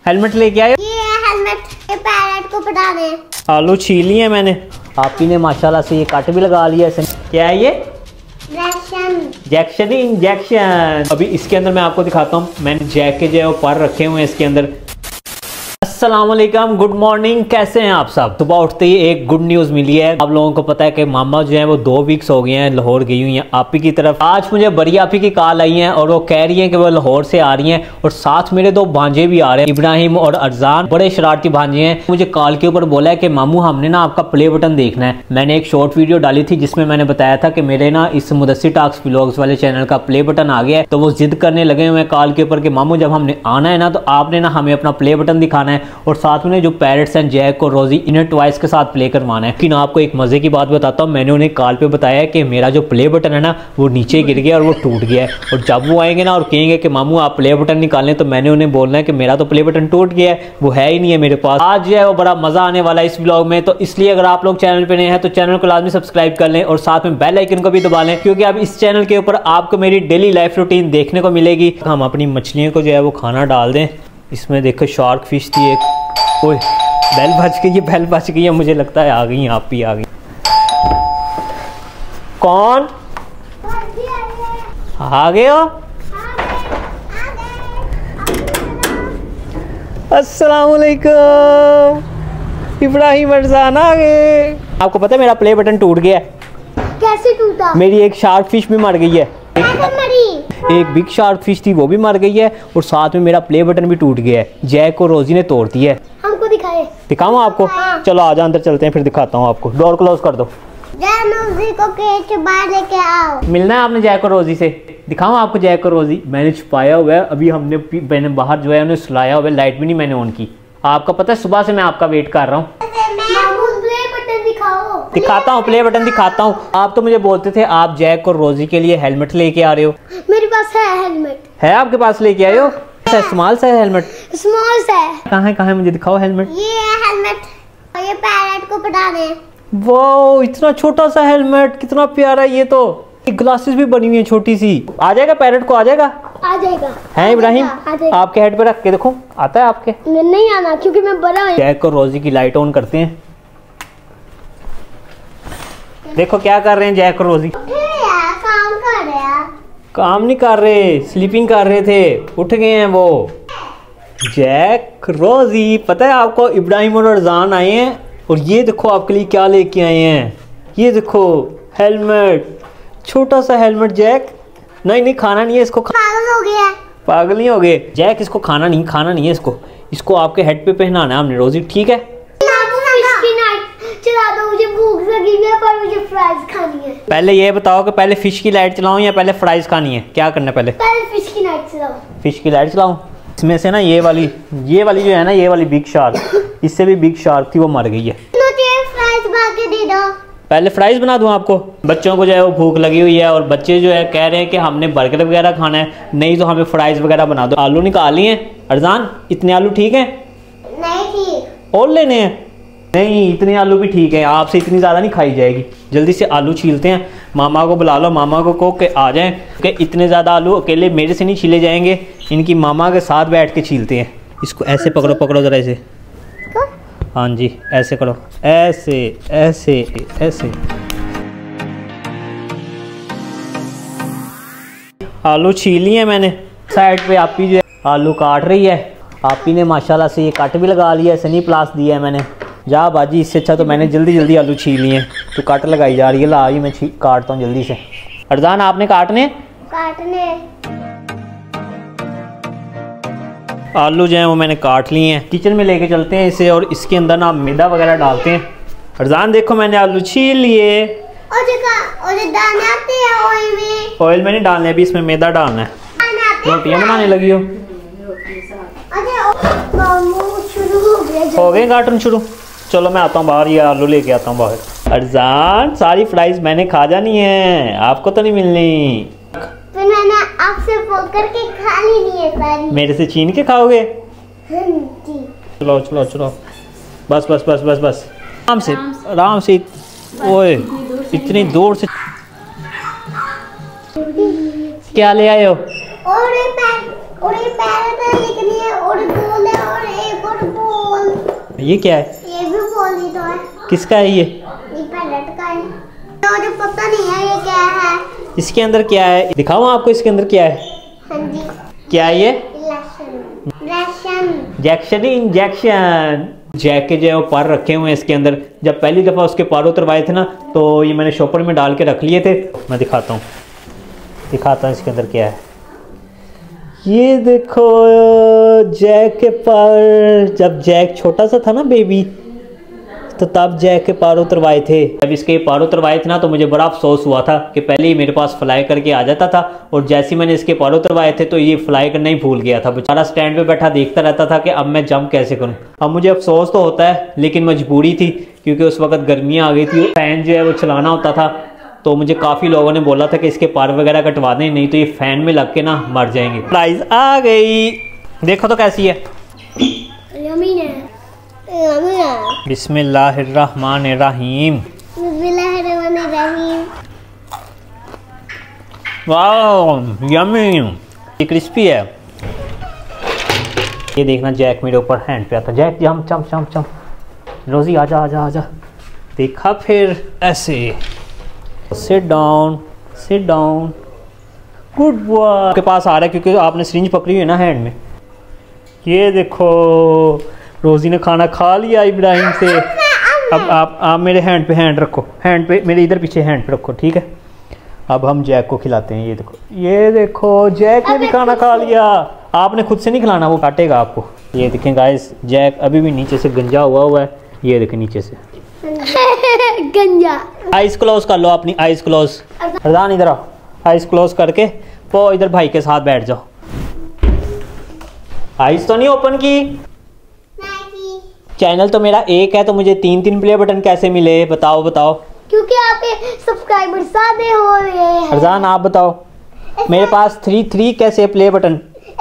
Helmet लेके आए? ये हेलमेट के पैरेट को पटा दे। आलू छील लिए मैंने। आप ही ने माशाल्लाह से ये कट भी लगा लिया है। क्या है ये? इंजेक्शन। अभी इसके अंदर मैं आपको दिखाता हूँ। मैंने जैक के जो है वो पर रखे हुए हैं इसके अंदर। अस्सलाम वालेकुम, गुड मॉर्निंग। कैसे हैं आप सब? सुबह उठते ही एक गुड न्यूज़ मिली है। आप लोगों को पता है कि मामा जो है वो 2 वीक्स हो गए हैं लाहौर गई हुई हैं आपी की तरफ। आज मुझे बड़ी आपी की कॉल आई है और वो कह रही हैं कि वो लाहौर से आ रही हैं और साथ मेरे 2 भांजे भी आ रहे हैं, इब्राहिम और अरजान। बड़े शरारती भांजे हैं। मुझे कॉल के ऊपर बोला है कि मामू हमने ना आपका प्ले बटन देखना है। मैंने एक शॉर्ट वीडियो डाली थी जिसमें मैंने बताया था कि मेरे ना इस मुदस्सिर टॉक्स व्लॉग्स वाले चैनल का प्ले बटन आ गया है। तो वो जिद करने लगे हुए कॉल के ऊपर कि मामू जब हमने आना है ना तो आपने ना हमें अपना प्ले बटन दिखाना है और साथ में जो पैरेट्स एंड जैक और रोजी इन्हें टॉयज के साथ प्ले करवाना है। लेकिन आपको एक मजे की बात बताता हूँ, मैंने उन्हें कॉल पे बताया कि मेरा जो प्ले बटन है ना वो नीचे गिर गया और वो टूट गया है। और जब वो आएंगे ना और कहेंगे कि मामू आप प्ले बटन निकालें तो मैंने उन्हें बोलना है कि मेरा तो प्ले बटन टूट गया है, वो है ही नहीं है मेरे पास। आज जो है वो बड़ा मजा आने वाला है इस व्लॉग में। तो इसलिए अगर आप लोग चैनल पे नए हैं तो चैनल को लाजमी सब्सक्राइब कर लें और साथ में बेल आइकन को भी दबा लें, क्योंकि अब इस चैनल के ऊपर आपको मेरी डेली लाइफ रूटीन देखने को मिलेगी। हम अपनी मछलियों को जो है वो खाना डाल दें। इसमें देखो शार्क फिश थी एक। ओए बेल बच गई है, बेल बच गई है। मुझे लगता है आ गई, आप ही आ गई। कौन आ गए हो? अस्सलाम वालेकुम, इब्राहिम अरजान आ गए। आपको पता है मेरा प्ले बटन टूट गया है। कैसे टूटा? मेरी एक शार्क फिश भी मर गई है। एक बिग शार्क फिश थी वो भी मर गई है और साथ में मेरा प्ले बटन भी टूट गया है। जैक और रोजी ने तोड़ दिया है। हमको दिखाए? दिखाऊं आपको? हाँ। चलो आजा अंदर चलते हैं, फिर दिखाता हूँ आपको। डोर क्लोज कर दो। रोजी को केच बाहर लेके आओ। मिलना है आपने जैक और रोजी से। दिखाऊं आपको जैक और रोजी? मैंने छुपाया हुआ है। अभी मैंने बाहर जो है उन्हें सुलाया हुआ है। लाइट भी नहीं मैंने ऑन की। आपका पता है सुबह से मैं आपका वेट कर रहा हूँ। दिखाता हूँ, प्ले बटन दिखाता हूँ। आप तो मुझे बोलते थे आप जैक और रोजी के लिए हेलमेट लेके आ रहे हो। मेरे पास है हेलमेट। है आपके पास? लेके आए हो? स्मॉल सा हेलमेट? स्मॉल सा है। कहाँ है मुझे दिखाओ हेलमेट। ये हेलमेट, ये पैरेट को पटा दे। वो इतना छोटा सा हेलमेट, कितना प्यारा। ये तो ग्लासेस भी बनी हुई है छोटी सी। आ जाएगा पैरेट को? आ जाएगा, आ जाएगा। है इब्राहिम? आपके हेड पे रख के देखो, आता है आपके? नहीं आना क्योंकि मैं बड़ा हूं। जैक और रोजी की लाइट ऑन करते हैं। देखो क्या कर रहे हैं जैक और रोजी। काम कर रहे हैं। काम नहीं कर रहे, स्लीपिंग कर रहे थे। उठ गए हैं वो। जैक रोजी, पता है आपको इब्राहिम और अरजान आए हैं और ये देखो आपके लिए क्या लेके आए हैं। ये देखो हेलमेट, छोटा सा हेलमेट। जैक नहीं खाना नहीं है इसको। पागल हो गया? पागल नहीं हो गए जैक, इसको खाना नहीं है इसको आपके हेड पे पहनाना है हमने। रोजी ठीक है? चला दो, मुझे भूख लगी है पर मुझे फ्राइज खानी है। पहले ये बताओ कि पहले फिश की लाइट चलाऊं या पहले फ्राइज खानी है? क्या करना है? पहले फिश की लाइट चलाओ। फिश की लाइट चलाऊं? इसमें से ना ये वाली जो है ना, ये वाली बिग शार्क, इससे भी बिग शार्क थी, वो मर गई है। फ्राइज बना के दे दो। पहले फ्राइज बना दूं आपको? बच्चों को जो है वो भूख लगी हुई है और बच्चे जो है कह रहे हैं कि हमने बर्गर वगैरह खाना है, नहीं तो हमें फ्राइज वगैरह बना दो। आलू निकाल लिए अरजान? इतने आलू ठीक है? नहीं ठीक। और लेने हैं? नहीं, इतने आलू भी ठीक है। आपसे इतनी ज़्यादा नहीं खाई जाएगी। जल्दी से आलू छीलते हैं। मामा को बुला लो, मामा को कहो कि आ जाएं, कि इतने ज़्यादा आलू अकेले मेरे से नहीं छीले जाएंगे। इनकी मामा के साथ बैठ के छीलते हैं। इसको ऐसे पकड़ो ज़रा, ऐसे। हाँ जी, ऐसे करो, ऐसे ऐसे ऐसे। आलू छील लिए मैंने। साइड पे आपी जो है आलू काट रही है। आपी ने माशाल्लाह से ये कट भी लगा लिया है, सनी प्लास दिया है मैंने। जा बाजी, इससे अच्छा तो मैंने जल्दी आलू छील लिए। तो कट लगाई जा रही है। ला आई, मैं काटता हूँ जल्दी से। अरजान आपने काटने आलू जो है वो मैंने काट लिए हैं। किचन में लेके चलते हैं इसे और इसके अंदर ना मैदा वगैरह डालते हैं। अरजान देखो मैंने आलू छील लिए। ऑयल में नहीं डालने, अभी इसमें मैदा डालना है। रोटियां बनाने लगी हो? हो गए कार्टून शुरू? चलो मैं आता हूँ बाहर, ये आलू लेके आता हूँ बाहर। अरजान सारी फ्राइज मैंने खा जानी है, आपको तो नहीं मिलनी। फिर मैंने आपसे फोन करके खा लेनी है सारी। मेरे से छीन के खाओगे? चलो बस आराम से। ओए इतनी दूर से क्या ले आए हो? और पैर लिखनी है और गोल है और ये क्या है? ये भी पोनी तो है। किसका है ये? पैरेट का है। मुझे पता नहीं है ये क्या है। इसके अंदर क्या है दिखाऊं आपको? इसके अंदर क्या है? हाँ जी। क्या है ये? इंजेक्शन। इंजेक्शन। जैक के जो है वो पर रखे हुए हैं इसके अंदर। जब पहली दफ़ा उसके पर उतरवाए थे ना तो ये मैंने शॉपर में डाल के रख लिए थे। मैं दिखाता हूँ इसके अंदर क्या है। ये देखो जैक के पर। जब जैक छोटा सा था ना बेबी, तो तब जैक के पार उतरवाए थे। जब इसके पार उतरवाए थे ना तो मुझे बड़ा अफसोस हुआ था कि पहले ही मेरे पास फ्लाई करके आ जाता था, और जैसे ही मैंने इसके पार उतरवाए थे तो ये फ्लाई करना ही भूल गया था। बेचारा स्टैंड पे बैठा देखता रहता था कि अब मैं जंप कैसे करूं। अब मुझे अफसोस तो होता है, लेकिन मजबूरी थी क्योंकि उस वक्त गर्मियाँ आ गई थी। फैन जो है वो चलाना होता था, तो मुझे काफ़ी लोगों ने बोला था कि इसके पार वगैरह कटवा दें, नहीं तो ये फैन में लग के ना मर जाएंगे। प्राइस आ गई, देखो तो कैसी है। बिस्मिल्लाहिर्रहमानिर्रहीम। वाह यम्मी, ये क्रिस्पी है। ये देखना जैक मेरे ऊपर हैंड पे आता। Jack jump jump jump jump. Rosie आजा आजा आजा। देखा फिर ऐसे। Sit down sit down. Good boy. आपके पास आ रहा है क्योंकि आपने सिरिंज पकड़ी हुई है ना हैंड में। ये देखो रोजी ने खाना खा लिया इब्राहिम से। अब आप मेरे हैंड पे हैंड रखो, हैंड पे मेरे इधर पीछे हैंड पे रखो, ठीक है। अब हम जैक को खिलाते हैं। ये देखो जैक ने भी खाना खा लिया। आपने खुद से नहीं खिलाना, वो काटेगा आपको। ये देखें गाइस, जैक अभी भी नीचे से गंजा हुआ है। ये देखें नीचे से गंजा। आइज क्लोज कर लो अपनी, आइज क्लोज। फरजान इधर आओ, आइज क्लोज करके वो इधर भाई के साथ बैठ जाओ। आइज तो नहीं ओपन की? चैनल तो मेरा एक है, तो मुझे 3 प्ले बटन कैसे मिले? बताओ बताओ। क्योंकि आपके सब्सक्राइबर ज़्यादा हो रहे हैं। फरजान आप बताओ, मेरे पास 3 कैसे प्ले बटन?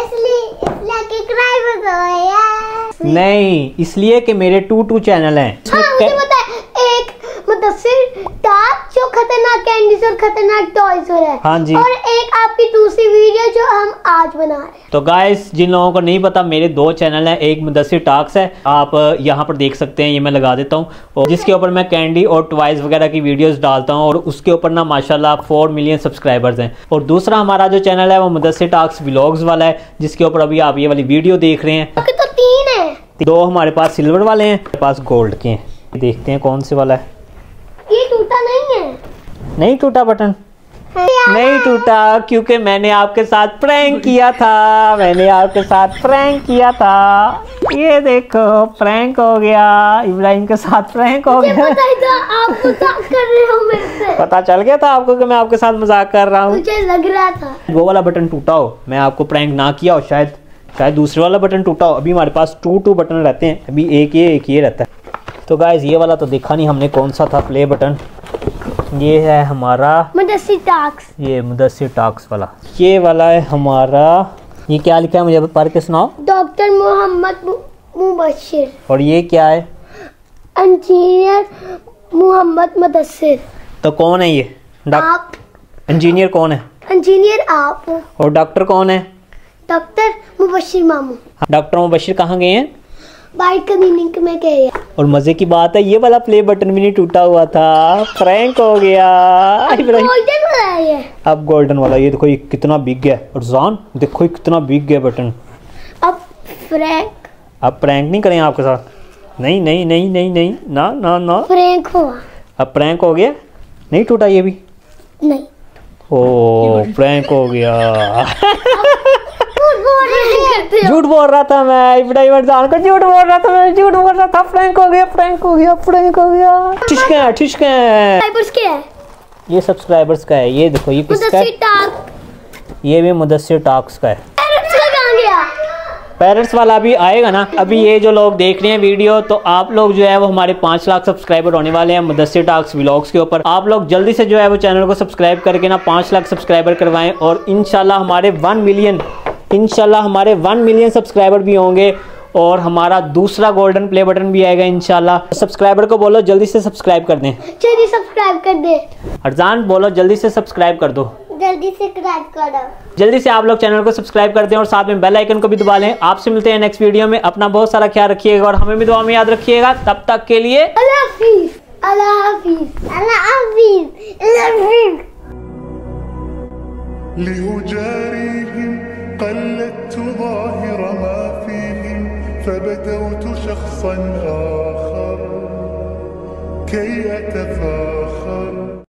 नहीं, इसलिए कि मेरे 2 चैनल हैं। हाँ, मुझे पता है। एक मुदस्सिर टाक जो खतरनाक कैंडीज और खतरनाक टॉयज हो रहा है। हाँ जी। और एक आपकी दूसरी वीडियो जो हम आज बना रहे हैं। तो गाइस, जिन लोगों को नहीं पता, मेरे 2 चैनल हैं। एक मुदस्सिर टाक्स है, आप यहाँ पर देख सकते हैं, ये मैं लगा देता हूँ, और जिसके ऊपर मैं कैंडी और टॉयज वगैरह की वीडियोस डालता हूँ, और उसके ऊपर ना माशाल्लाह 4 मिलियन सब्सक्राइबर्स हैं। और दूसरा हमारा जो चैनल है वो मुदस्सिर टाक्स व्लॉग्स वाला है, जिसके ऊपर अभी आप ये वाली वीडियो देख रहे हैं। तो 3 है। 2 हमारे पास सिल्वर वाले हैं, हमारे पास गोल्ड के हैं। देखते हैं कौन से वाला है। ये टूटा नहीं है? नहीं टूटा बटन, नहीं टूटा, क्योंकि मैंने आपके साथ प्रैंक किया था। ये देखो प्रैंक हो गया, इब्राहिम के साथ प्रैंक हो गया। पता ही था आप मजाक कर रहे हो मेरे से। पता चल गया था आपको कि मैं आपके साथ मजाक कर रहा हूँ? मुझे लग रहा था वो वाला बटन टूटा हो, मैं आपको प्रैंक ना किया हो, शायद दूसरे वाला बटन टूटा हो। अभी हमारे पास 2 बटन रहते हैं, अभी एक ये रहता है। तो गाइस, ये वाला तो देखा नहीं हमने कौन सा था प्ले बटन। ये है हमारा मुदस्सिर टाक्स। ये मुदस्सिर टाक्स वाला। ये वाला है हमारा, ये क्या लिखा है मुझे पढ़ के सुनाओ। डॉक्टर मोहम्मद मुबशिर। और ये क्या है? इंजीनियर मोहम्मद मुदस्सिर। तो कौन है ये? आप। इंजीनियर कौन है? इंजीनियर आप। और डॉक्टर कौन है? डॉक्टर मुबशिर मामू। डॉक्टर मुबशिर कहाँ गए हैं? बाइक क्लीनिक में गए। और मजे की बात है, ये वाला प्ले बटन भी नहीं टूटा हुआ था। प्रैंक हो गया। गोल्डन वाला है ये। अब गोल्डन वाला। ये देखो ये कितना बिग है। और जान देखो ये कितना बिग है बटन। अब प्रैंक नहीं करें आपके साथ। नहीं नहीं नहीं नहीं नहीं, ना ना ना, प्रैंक हुआ। अब प्रैंक हो गया। नहीं टूटा ये भी? नहीं। ओ प्रैंक हो गया। झूठ बोल रहा था मैं, इब्राहिम जान को झूठ बोल रहा था मैं, झूठ बोल रहा था। प्रैंक हो गया। ठिशके हैं। ये सब्सक्राइबर्स का है। ये देखो ये किसका है? ये भी मुदस्सिर टाक्स का है। पेरेंट्स वाला भी आएगा ना। अभी ये जो लोग देख रहे हैं वीडियो, तो आप लोग जो है वो हमारे 5 लाख सब्सक्राइबर होने वाले हैं मुदस्सिर टाक्स व्लॉग्स के ऊपर। आप लोग जल्दी से जो है वो चैनल को सब्सक्राइब करके ना 5 लाख सब्सक्राइबर करवाएं, और इंशाल्लाह हमारे 1 मिलियन सब्सक्राइबर भी होंगे, और हमारा दूसरा गोल्डन प्ले बटन भी आएगा इंशाल्लाह। सब्सक्राइबर को बोलो जल्दी से सब्सक्राइब कर दें। जल्दी सब्सक्राइब कर दे। अरजान बोलो जल्दी से सब्सक्राइब कर दो। जल्दी से सब्सक्राइब करो। जल्दी से आप लोग चैनल को सब्सक्राइब कर दें और साथ में बेल आइकन को भी दबा लें। आपसे मिलते हैं नेक्स्ट वीडियो में। अपना बहुत सारा ख्याल रखिएगा और हमें भी दुआ में याद रखिएगा। तब तक के लिए अल्लाह हाफिज, अल्लाह हाफिज, अल्लाह हाफिज, अल्लाह हाफिज। لأجاريهم قلدت ظاهر ما فيهم فبدوت شخصا آخر كي أتفاخر